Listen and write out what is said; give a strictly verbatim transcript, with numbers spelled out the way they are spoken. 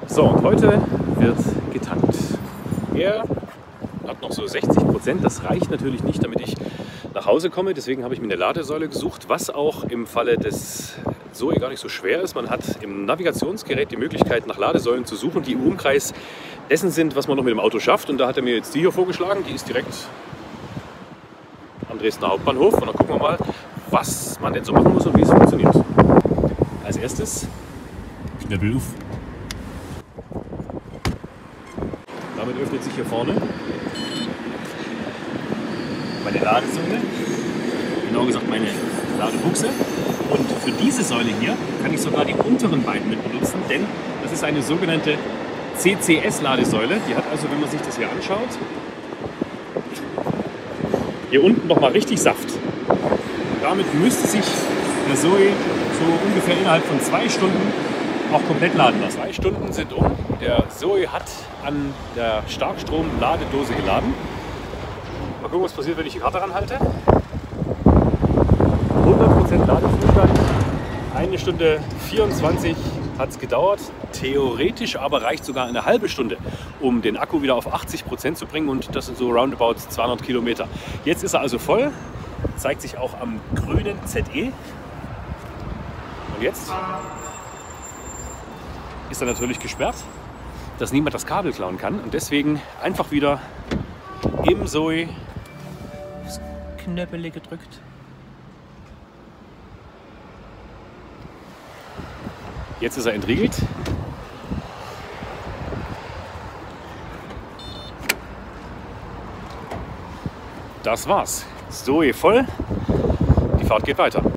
So, und heute wird getankt. Er hat noch so sechzig Prozent. Das reicht natürlich nicht, damit ich nach Hause komme. Deswegen habe ich mir eine Ladesäule gesucht, was auch im Falle des Zoe gar nicht so schwer ist. Man hat im Navigationsgerät die Möglichkeit, nach Ladesäulen zu suchen, die im Umkreis dessen sind, was man noch mit dem Auto schafft. Und da hat er mir jetzt die hier vorgeschlagen. Die ist direkt am Dresdner Hauptbahnhof. Und dann gucken wir mal, was man denn so machen muss und wie es funktioniert. Als erstes Knöppel auf. Damit öffnet sich hier vorne meine Ladesäule, genau gesagt meine Ladebuchse. Und für diese Säule hier kann ich sogar die unteren beiden mit benutzen, denn das ist eine sogenannte C C S-Ladesäule. Die hat also, wenn man sich das hier anschaut, hier unten noch mal richtig Saft. Und damit müsste sich der Zoe so ungefähr innerhalb von zwei Stunden auch komplett laden lassen. Zwei Stunden sind um. Der Zoe hat an der Starkstrom-Ladedose geladen. Mal gucken, was passiert, wenn ich die Karte ranhalte. hundert Prozent Ladezustand. Eine Stunde vierundzwanzig hat es gedauert. Theoretisch aber reicht sogar eine halbe Stunde, um den Akku wieder auf achtzig Prozent zu bringen. Und das sind so roundabout zweihundert Kilometer. Jetzt ist er also voll. Zeigt sich auch am grünen Z E. Und jetzt ist er natürlich gesperrt, dass niemand das Kabel klauen kann. Und deswegen einfach wieder im Zoe das Knöppel gedrückt. Jetzt ist er entriegelt. Das war's. Zoe voll. Die Fahrt geht weiter.